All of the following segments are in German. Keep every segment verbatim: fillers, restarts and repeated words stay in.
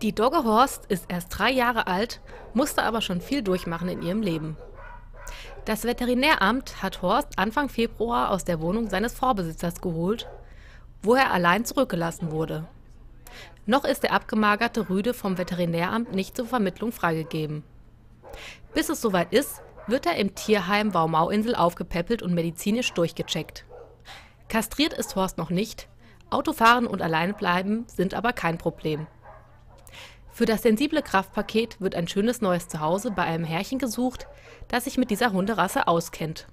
Die Dogge Horst ist erst drei Jahre alt, musste aber schon viel durchmachen in ihrem Leben. Das Veterinäramt hat Horst Anfang Februar aus der Wohnung seines Vorbesitzers geholt, wo er allein zurückgelassen wurde. Noch ist der abgemagerte Rüde vom Veterinäramt nicht zur Vermittlung freigegeben. Bis es soweit ist, wird er im Tierheim Wau-Mau-Insel aufgepäppelt und medizinisch durchgecheckt. Kastriert ist Horst noch nicht, Autofahren und Alleinbleiben sind aber kein Problem. Für das sensible Kraftpaket wird ein schönes neues Zuhause bei einem Herrchen gesucht, das sich mit dieser Hunderasse auskennt.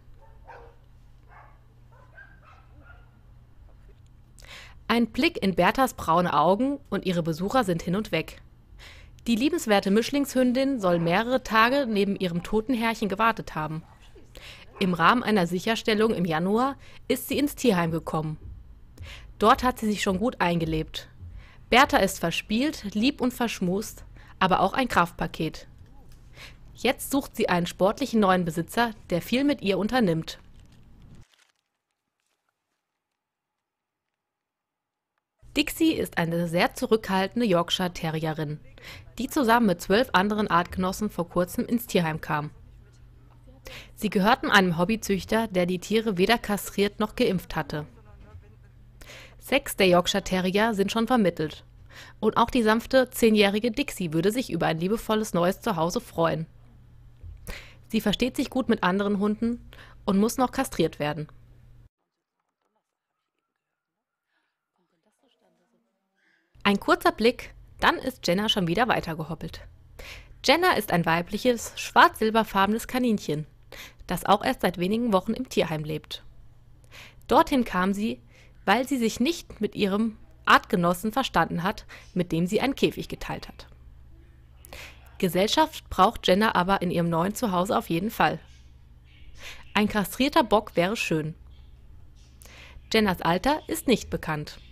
Ein Blick in Berthas braune Augen und ihre Besucher sind hin und weg. Die liebenswerte Mischlingshündin soll mehrere Tage neben ihrem toten Herrchen gewartet haben. Im Rahmen einer Sicherstellung im Januar ist sie ins Tierheim gekommen. Dort hat sie sich schon gut eingelebt. Bertha ist verspielt, lieb und verschmust, aber auch ein Kraftpaket. Jetzt sucht sie einen sportlichen neuen Besitzer, der viel mit ihr unternimmt. Dixie ist eine sehr zurückhaltende Yorkshire Terrierin, die zusammen mit zwölf anderen Artgenossen vor kurzem ins Tierheim kam. Sie gehörten einem Hobbyzüchter, der die Tiere weder kastriert noch geimpft hatte. Sechs der Yorkshire Terrier sind schon vermittelt. Und auch die sanfte, zehnjährige Dixie würde sich über ein liebevolles neues Zuhause freuen. Sie versteht sich gut mit anderen Hunden und muss noch kastriert werden. Ein kurzer Blick, dann ist Jenna schon wieder weitergehoppelt. Jenna ist ein weibliches, schwarz-silberfarbenes Kaninchen, das auch erst seit wenigen Wochen im Tierheim lebt. Dorthin kam sie, weil sie sich nicht mit ihrem Artgenossen verstanden hat, mit dem sie einen Käfig geteilt hat. Gesellschaft braucht Jenna aber in ihrem neuen Zuhause auf jeden Fall. Ein kastrierter Bock wäre schön. Jennas Alter ist nicht bekannt.